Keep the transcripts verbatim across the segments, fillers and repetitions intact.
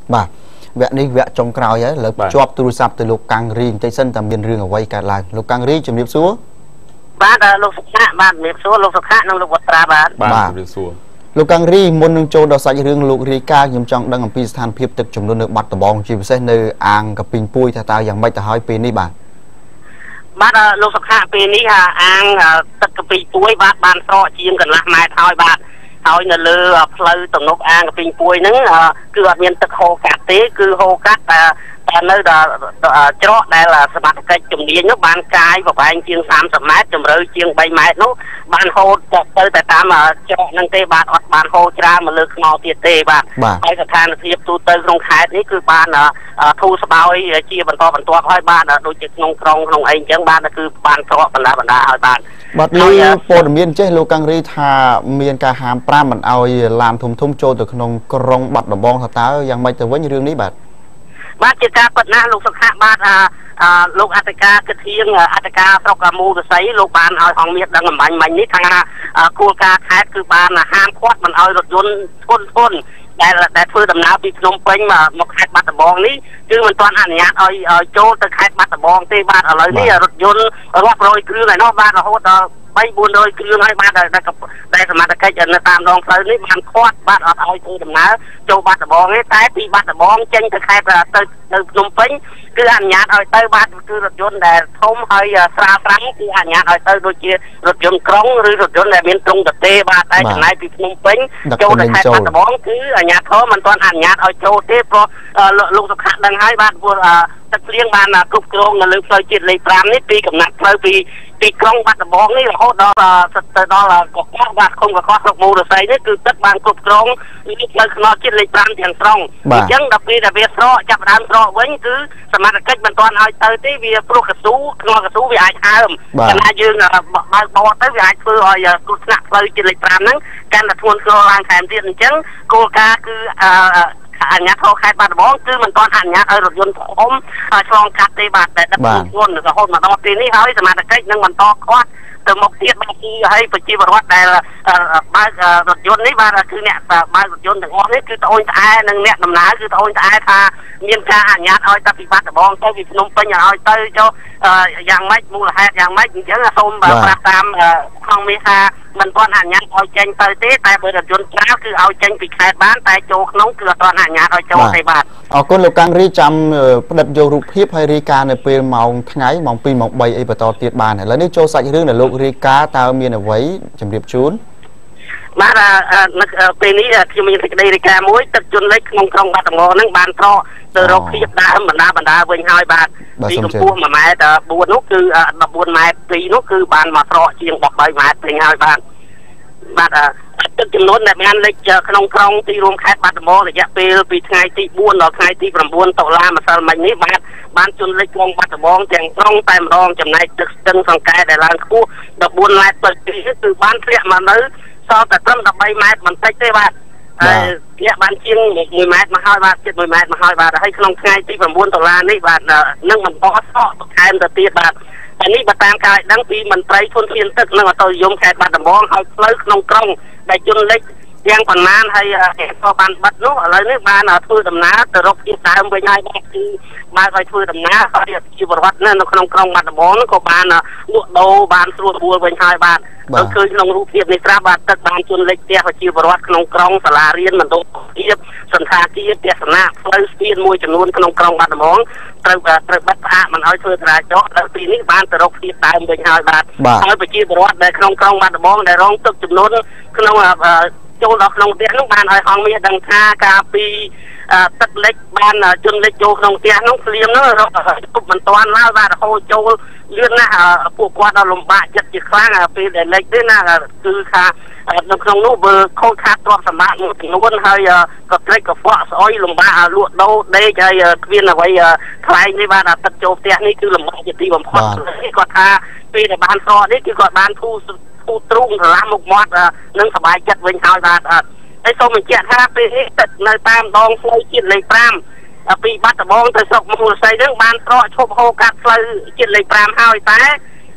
បាទវគ្គនេះវគ្គចុងក្រោយហើយលើជាប់ទូរស័ព្ទទៅលោកកាំងរីបន្តិចសិនតែមានរឿងអ្វីកើតឡើងលោកកាំងរីជំរាបសួរបាទលោកសុខៈបាទជំរាបសួរលោកសុខៈនិងលោកវត្រាបាទបាទជំរាបសួរលោកកាំងរីមុននឹងចូលដល់សាច់រឿងលោករាយការណ៍ខ្ញុំចង់ដឹងអំពីស្ថានភាពទឹកជំនន់នៅបាត់ដំបងជាពិសេសនៅអាងកាពីងពួយថាតើយ៉ាងម៉េចទៅហើយពេលនេះបាទបាទលោកសុខៈពេលនេះអាងទឹកកាពីងពួយបាទបានស្រកជាងកន្លះម៉ែត្រហើយបាទហើយនៅលើផ្លូវទំនប់អាងកាពីងពួយហ្នឹងគឺអត់មានទឹកហូរកាត់ទេគឺហូរកាត់តែនៅដល់ច្រកដែលសមត្ថកិច្ចជំនាញនោះបានកាយប្រវែងជាងសាមសិបម៉ែត្រជម្រៅជាងបីម៉ែត្រនោះបានហូរទៅតែតាមច្រកហ្នឹងទេបាទអត់បានហូរច្រើនមកលើខ្នល់ទៀតទេបាទហើយស្ថានភាពទូទៅក្នុងខេត្តនេះគឺបានធូរស្បើយជាបន្តបន្ទាប់ហើយបាទដូចជាក្នុងក្រុងក្នុងអីអញ្ចឹងបាទគឺបានស្រកបណ្ដាបណ្ដាហើយបាទបាទលើព័ត៌មានចេះលោកកាំងរីថាមានការហាមប្រាមមិនអោយឡានធំធំចូលទៅក្នុងក្រុងបាត់ដំបងថាតើយ៉ាងម៉េចទៅវិញរឿងនេះបាទបាទជាការពិតណាស់លោកសុខៈបាទលោកអធិការគិតធៀងអធិការស្រុកមូលស័យលោកបានឲ្យអង្គមាសដឹងអំបញ្ញមិញនេះថាគោលការណ៍ខេត្តគឺបានហាមឃាត់មិនឲ្យរថយន្តធុនធុនដែលដែលធ្វើដំណើរពីភ្នំពេញមកខេត្តបាត់ដំបងនេះគឺមិនទាន់អនុញ្ញាតឲ្យចូលទៅខេត្តបាត់ដំបងទេបាទឥឡូវនេះរថយន្តរាប់រយគ្រឿងឯនោះបាទរហូតដល់បីបួនរយគ្រឿងហើយបាទដែលសមត្ថកិច្ចនៅតាមដងផ្លូវនេះបានឃាត់បាទអត់ឲ្យធ្វើដំណើរចូលបាត់ដំបងទេតែពីបាត់ដំបងចេញទៅខេត្តទៅទៅភ្នំពេញគឺអនុញ្ញាតឲ្យទៅបាទគឺរថយន្តដែលធំហើយស្រាលស្រាំគឺអនុញ្ញាតឲ្យទៅដូចជារថយន្តក្រុងឬរថយន្តដែលមានទ្រុងទទេបាទតែចំណាយពីភ្នំពេញចូលទៅខេត្តបាត់ដំបងគឺអាជ្ញាធរមិនទាន់អនុញ្ញាតឲ្យចូលទេព្រោះលោកសុខៈដឹងហើយបាទព្រោះទឹកភ្លៀងបានគ្រប់គ្រងនៅលើផ្លូវជាតិលេខប្រាំនេះពីកំណាត់ផ្លូវពីពីក្រុងបាត់ដំបងនេះរហូតដល់ទៅដល់កកោះបាទឃុំកកោះស្រុកមូលរស័យនេះគឺទឹកបានគ្រប់គ្រងលើផ្លូវថ្នល់ជាតិលេខប្រាំទាំងស្រុងអញ្ចឹងដល់ពេលដែលវាស្រកចាប់ដើមស្រកវិញគឺសមត្ថកិច្ចមិនទាន់ឲ្យទៅទេវាព្រោះកស៊ូខ្នល់កស៊ូវាអាចហើមតែណាយើងបើកបោទៅវាអាចធ្វើឲ្យគ្រោះថ្នាក់ផ្លូវជាតិលេខប្រាំហ្នឹងកាន់តែធ្ងន់ធ្ងរឡើងថែមទៀតអញ្ចឹងគោលការណ៍គឺអញ្ញាធរខេត្តបាត់ដំបងគឺមិនទាន់អនុញ្ញាតឲ្យរថយន្តធំឆ្លងកាត់ទេបាទតែដឹកធ្ងន់រហូតមកដល់ពេលនេះហើយសមាជិកនឹងបន្តខាត់ទៅមុខទៀតបាទគឺឲ្យប្រជាពលរដ្ឋដែលបើករថយន្តនេះបាទគឺអ្នកបើករថយន្តទាំងអស់នេះគឺត្អូញត្អែនិងអ្នកដំណើរគឺត្អូញត្អែថាមានការអនុញ្ញាតឲ្យទៅពីបាត់ដំបងទៅពីភ្នំពេញឲ្យទៅចុះយ៉ាងម៉េចមូលហេតុយ៉ាងម៉េចអញ្ចឹងសូមប្រាប់តាមក្នុងមេថាមិនទាន់អនុញ្ញាតឲ្យចេញទៅទេតែបើរថយន្តច្រើនគឺឲ្យចេញពីខេត្តបានតែចូលក្នុងគឺអត់ទាន់អនុញ្ញាតឲ្យចូលទេបាទអរគុណលោកកាំងរីចាំផ្ដិតយករូបភាពហើយរាយការណ៍នៅពេលម៉ោងថ្ងៃម៉ោងពីរម៉ោងបីអីបន្តទៀតបានឥឡូវនេះចូលសាច់រឿងដែលលោករាយការណ៍តើមានអ្វីជម្រាបជូនបាទពេលនេះខ្ញុំមានសេចក្តីរាយការណ៍មួយទឹកជន់លិចក្នុងក្រុងបាត់ដំបងហ្នឹងបានត្រកទៅរកភាពដើមបណ្ដាបណ្ដាវិញហើយបាទពីកម្ពស់មួយម៉ែត្របួននោះគឺដប់បួនម៉ែត្រពីរនោះគឺបានមកស្រកជាងដប់បីម៉ែត្រវិញហើយបាទបាទទឹកចំនួនដែលបានលិចក្នុងក្រុងទីរួមខេត្តបាត់ដំបងរយៈពេលពីថ្ងៃទីបួនដល់ថ្ងៃទីប្រាំបួនតុលាម្សិលមិញនេះបាទបានជន់លិចក្រុងបាត់ដំបងទាំងក្រុងតែម្ដងចំណែកទឹកស្ទឹងសង្កែដែលឡើងខ្ពស់ដប់បួនម៉ែត្រទៅទីគឺបានធ្លាក់មកនៅសល់តែត្រឹមដប់បីម៉ែត្របន្តិចទេបាទហើយធ្លាក់បានជាងមួយម៉ែត្រមកហើយបាទជិតមួយម៉ែត្រមកហើយបាទហើយក្នុងថ្ងៃទីប្រាំបួនតុលានេះបាទនឹងបន្តសក់បន្ថែមទៅទៀតបាទតែនេះបើតាមការដឹងពីមន្ត្រីធនធានទឹកនិងអតុយមខេត្តបាត់ដំបងហើយផ្លូវក្នុងក្រុងដែលជន់លិចទាំងប៉ុន្មានហើយគេក៏បានបិទនោះឥឡូវនេះបានធ្វើដំណើរទៅរកទីដើមវិញហើយបាទគឺបានឲ្យធ្វើដំណើរហើយជីវរដ្ឋនៅក្នុងក្រុងបាត់ដំបងក៏បានលក់ដូរបានស្រួលស្រួលវិញហើយបាទដូចឃើញក្នុងរូបភាពនេះស្រាប់បាទទឹកបានជន់លិចផ្ទះប្រជាពលរដ្ឋក្នុងក្រុងសាលារៀនមណ្ឌលភាពសន្តាគារទស្សនៈផ្លូវស្ពានមួយចំនួនក្នុងក្រុងបាត់ដំបងត្រូវត្រូវបិទផ្អាកមិនឲ្យធ្វើចរាចរណ៍ដល់ពីនេះបានទៅរកទីដើមវិញហើយបាទហើយប្រជាពលរដ្ឋដែលក្នុងក្រុងបាត់ដំបងដែលរងទឹកចំនួនក្នុងចូលដល់ក្នុងផ្ទះនោះបានឲ្យអង្គមានដឹងថាការពីទឹកលិចបានជន់លិចចូលក្នុងផ្ទះនោះភ្លៀងនោះរកទប់មិនតាន់ឡើយបាទរហូតចូលលឿនណាស់ពួកគាត់ដល់លំបាកចិត្តជាខ្លាំងពេលដែលលិចទេណាគឺថានៅក្នុងនោះបើខូចខាតទ្រព្យសម្បត្តិមួយចំនួនហើយក៏ត្រេកកខ្វក់ស្អុយលំបាកលក់ដូរដេកហើយគ្មានអ្វីថ្លៃនេះបាទទឹកចូលផ្ទះនេះគឺលំបាកជាទីបំផុតគាត់ថាពេលដែលបានស្រកនេះគឺគាត់បានធូរធូរទ្រូងស្រឡះមុខមាត់នឹងសบายចិត្តវិញហើយបាទហើយសូមបញ្ជាក់ថាពេលនេះទឹកនៅតាមដងផ្លូវជាតិលេខប្រាំពីបាត់ដំបងទៅស្រុកមូលស័យនឹងបានស្រកឈប់ហូរកាត់ផ្លូវជាតិលេខប្រាំហើយតែ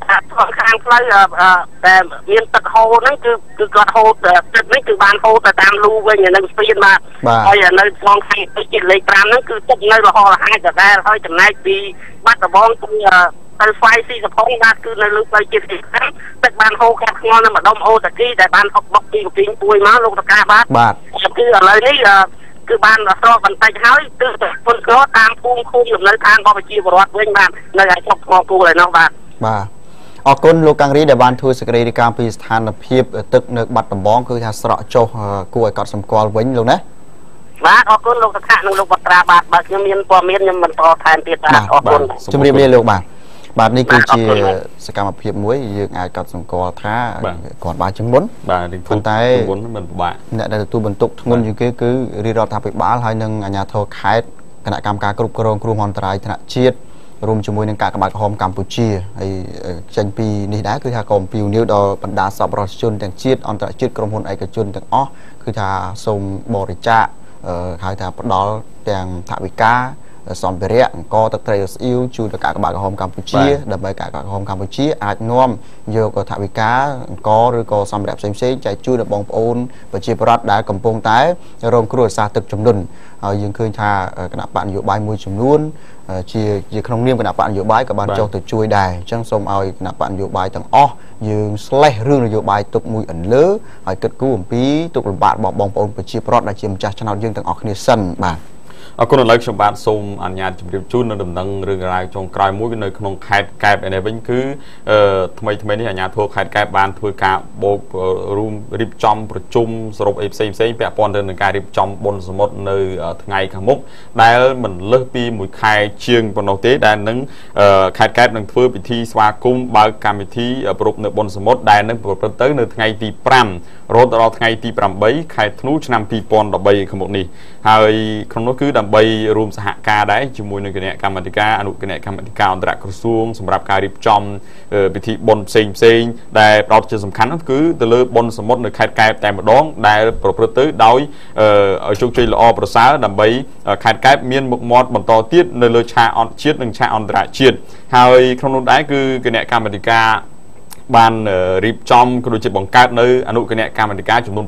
ค่อนข้างផ្លូវតែមានទឹកហូរហ្នឹងគឺគឺគាត់ហូរទឹកនេះគឺបានហូរទៅតាមលូវិញនៅស្ពានបាទហើយនៅក្នុងខាងជាតិលេខ5ហ្នឹងគឺទឹកនៅរហោរហាយដដែលហើយចំណែកពីបាត់ដំបងទៅទៅស្វាយស៊ីសភងបាទគឺនៅលើផ្លូវជាតិលេខ5ទឹកបានហូរកាត់ខ្ងល់នៅម្ដុំអូតាគីដែលបានហុកបុកពីពីពួយមកលោកតកាបាទបាទគឺឥឡូវនេះគឺបានស្រកបន្តិចហើយគឺពុនក្រតាមភូមិឃុំលំនៅឋានរបស់ប្រជាពលរដ្ឋវិញបាទនៅឯស្រុកថ្មគូលឯនោះបាទបាទអរគុណលោកកាំងរីដែលបានធ្វើសេចក្តីរាយការណ៍ពីស្ថានភាពទឹកនៅបាត់ដំបងគឺថាស្រកចុះគួរឲ្យកត់សម្គាល់វិញលោកណាបាទអរគុណលោកសខានិងលោកវត្រាបាទបាទខ្ញុំមានព័ត៌មានខ្ញុំបន្តថែមទៀតបាទអរគុណជំរាបលាលោកបាទបាទនេះគឺជាសកម្មភាពមួយយើងអាចកត់សម្គាល់ថាគាត់បានជំនុនបាទប៉ុន្តែជំនុនមិនពិបាកអ្នកដែលទទួលបន្ទុកធ្ងន់ជាងគេគឺរាជរដ្ឋាភិបាលហើយនិងអាជ្ញាធរខេត្តគណៈកម្មការគ្រប់គ្រងគ្រោះមហន្តរាយថ្នាក់ជាតិរួមជាមួយនឹងការក្បាច់ក្រហមកម្ពុជាហើយចេញពីនេះដែរគឺថាក៏អំពាវនាវដល់បណ្ដាសប្បុរសជនទាំងជាតិអន្តរជាតិក្រុមហ៊ុនឯកជនទាំងអស់គឺថាសូមបរិច្ចាគហៅថាផ្ដល់ទាំងថវិកាសម្ភារៈអង្គទឹកត្រីស្អ៊ីវជូនទៅការក្បាច់ក្រហមកម្ពុជាដើម្បីការក្បាច់ក្រហមកម្ពុជាអាចនាំយកថវិកាអង្គឬក៏សម្ភារៈផ្សេងៗចែកជូនដល់បងប្អូនប្រជាពលរដ្ឋដែលកំពុងតែរងគ្រោះដោយសារទឹកជំនន់ហើយយើងឃើញថាគណៈបកនយោបាយមួយចំនួនជាជាក្នុងនាមគណៈបកនយោបាយក៏បានចុះទៅជួយដែរអញ្ចឹងសូមឲ្យគណៈបកនយោបាយទាំងអស់យើងស្លេះរឿងនយោបាយទុកមួយអន្លើហើយគិតគូរអំពីទុកលំបាករបស់បងប្អូនប្រជាពលរដ្ឋដែលជាម្ចាស់ឆ្នោតយើងទាំងអស់គ្នាសិនបាទអរគុណឥឡូវខ្ញុំបាទសូមអនុញ្ញាតជម្រាបជូននៅដំណឹងរឿងរ៉ាវចុងក្រោយមួយនៅក្នុងខេត្តកែបឯនេះវិញគឺថ្មីថ្មីនេះអាជ្ញាធរខេត្តកែបបានធ្វើការបូករួមរៀបចំប្រជុំសរុបអីផ្សេងផ្សេងពាក់ព័ន្ធទៅនឹងការរៀបចំបុណ្យសមុទ្រនៅថ្ងៃខាងមុខដែលមិនលើសពីមួយខែជាងប៉ុណ្ណោះទេដែលនឹងខេត្តកែបនឹងធ្វើពិធីស្វាគមន៍បើកកម្មវិធីប្រពៃនៅបុណ្យសមុទ្រដែលនឹងប្រព្រឹត្តទៅនៅថ្ងៃទី5រហូតដល់ថ្ងៃទី8ខែធ្នូឆ្នាំ2013ខាងមុខនេះហើយក្នុងនោះគឺដើម្បីរួមសហការដែរជាមួយនឹងគណៈកម្មាធិការអនុគណៈកម្មាធិការអន្តរក្រសួងសម្រាប់ការរៀបចំពិធីបុណ្យផ្សេងផ្សេងដែលផ្ដោតជាសំខាន់នោះគឺទៅលើបុណ្យសមុទ្រនៅខេត្តកែបតែម្ដងដែលប្រព្រឹត្តទៅដោយជោគជ័យល្អប្រសើរដើម្បីខេត្តកែបមានមុខមាត់បន្តទៀតនៅលើឆាកអន្តរជាតិនិងឆាកអន្តរជាតិហើយក្នុងនោះដែរគឺគណៈកម្មាធិការបានរៀបចំក៏ដូចជាបង្កើតនៅអនុគណៈកម្មាធិការចំនួន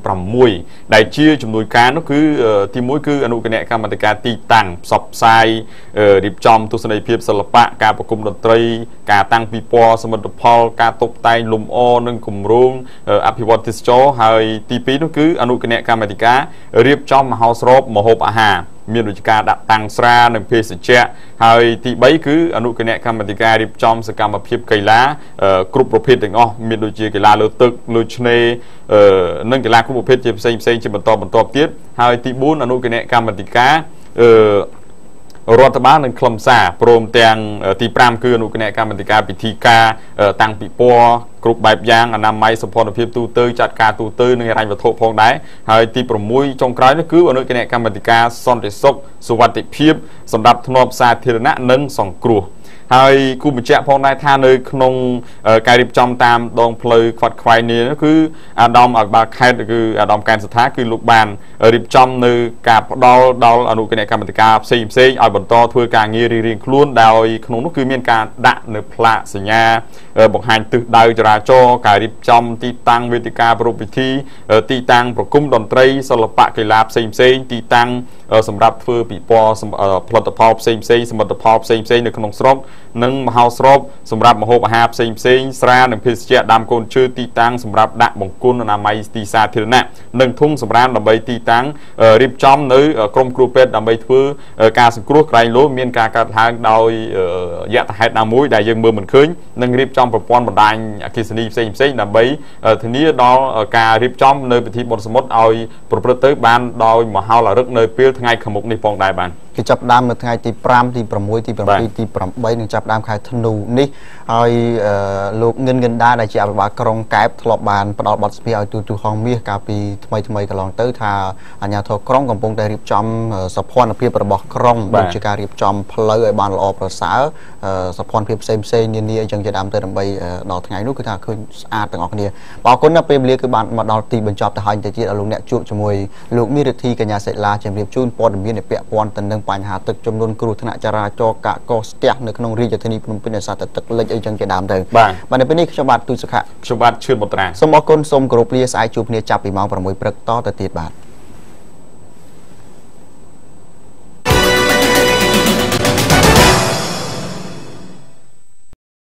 6ដែលជាចំនួនការនោះគឺទី1គឺអនុគណៈកម្មាធិការទីតាំងផ្សព្វផ្សាយរៀបចំទស្សនីយភាពសិល្បៈការប្រគំតន្ត្រីការតាំងពិព័រណ៍សមិទ្ធផលការតុបតែងលម្អនិងគម្រោងអភិវឌ្ឍទេសចរហើយទី2នោះគឺអនុគណៈកម្មាធិការរៀបចំមហោស្រពម្ហូបអាហារមានដូចការដាក់តាំងស្រានិងភេសជ្ជៈហើយទី3គឺអនុគណៈកម្មាធិការរៀបចំសកម្មភាពកីឡាគ្រប់ប្រភេទទាំងអស់មានដូចជាកីឡាលើទឹកលើឆ្នេរនិងកីឡាគ្រប់ប្រភេទជាផ្សេងផ្សេងជាបន្តបន្តទៀតហើយទី4អនុគណៈកម្មាធិការរដ្ឋបាលនិងខ្លឹមសារព្រមទាំងទី5គឺអនុគណៈកម្មាធិការពិធីការតាំងពិព័រណ៍គ្រប់បែបយ៉ាងអនាម័យសម្ព័ន្ធភាពទូទៅចាត់ការទូទៅនិងហិរញ្ញវត្ថុផងដែរហើយទី6ចុងក្រោយនោះគឺអនុគណៈកម្មាធិការសន្តិសុខសុវត្ថិភាពសម្រាប់ធ្នាប់សាធារណៈនិងសង្គ្រោះហើយគូបញ្ជាក់ផងដែរថានៅក្នុងការរៀបចំតាមដងផ្លូវខ្វាត់ខ្វែងនេះគឺអាដាមអក្បាលខេត្តគឺអាដាមកែនសថាគឺលោកបានរៀបចំនៅការផ្ដល់ដល់អនុគណៈកម្មាធិការផ្សេងផ្សេងឲ្យបន្តធ្វើការងាររៀងៗខ្លួនដោយក្នុងនោះគឺមានការដាក់នៅផ្លាកសញ្ញាបង្ហាញទិសដៅចរាចរណ៍ការរៀបចំទីតាំងវេទិកាប្រពៃពិធីទីតាំងប្រគំតន្ត្រីសិល្បៈកីឡាផ្សេងផ្សេងទីតាំងសម្រាប់ធ្វើពិព័រណ៍ផលិតផលផ្សេងផ្សេងសមិទ្ធផលផ្សេងផ្សេងនៅក្នុងស្រុកនិងមហោស្រពសម្រាប់ម្ហូបអាហារផ្សេងផ្សេងស្រានិងភេសជ្ជៈដាំកូនឈើទីតាំងសម្រាប់ដាក់បង្គន់អនាម័យទីសាធារណៈនិងធុងសម្រាប់ដើម្បីទីតាំងរៀបចំនៅក្រមគ្រូពេទ្យដើម្បីធ្វើការសង្គ្រោះក្រែងលោមានការកាត់ឡើងដោយយថាហេតុណាមួយដែលយើងមើលមិនឃើញនិងរៀបចំប្រព័ន្ធបណ្ដាញអគ្គិសនីផ្សេងផ្សេងដើម្បីធានាដល់ការរៀបចំនៅពិធីបុណ្យសមុទ្រឲ្យប្រព្រឹត្តទៅបានដោយមហោឡារិកនៅពេលថ្ងៃខាងមុខនេះផងដែរបាទគេចាប់ដើមនៅថ្ងៃទី5ទី6ទី7ទី8នឹងចាប់ដើមខែធ្នូនេះហើយលោកងិនងិនដាដែលជាអភិបាលក្រុងកែបធ្លាប់បានផ្ដល់បទសម្ភាសន៍ឲ្យទូទូហងមាសកាលពីថ្មីថ្មីកន្លងទៅថាអាជ្ញាធរក្រុងកំពុងតែរៀបចំសភនភាពរបស់ក្រុងដូចជាការរៀបចំផ្លូវឲ្យបានល្អប្រសើរសភនភាពផ្សេងផ្សេងនានាអញ្ចឹងជាដើមទៅដើម្បីដល់ថ្ងៃនោះគឺថាឃើញស្អាតទាំងអស់គ្នាអរគុណណាស់ពេលវេលាគឺបានមកដល់ទីបញ្ចប់ទៅហើយទៅទៀតឲ្យលោកអ្នកជួបជាមួយលោកមីរិទ្ធីកញ្ញាសិលាជំរាបជូនព័ត៌មានពាក់ព័ន្ធទៅនឹងបញ្ហាទឹកចំនួនគ្រោះថ្នាក់ចរាចរណ៍កាកកស្ទះនៅក្នុងរាជធានីភ្នំពេញដោយសារតែទឹកលិចអីចឹងជាដើមទៅបាទនៅពេលនេះខ្ញុំបាទទូចសុខៈខ្ញុំបាទឈឿនបុត្រាសូមអរគុណសូមគោរពលាស្អែកជួបគ្នាចាប់ពីម៉ោង 6 ព្រឹកតទៅទៀតបាទ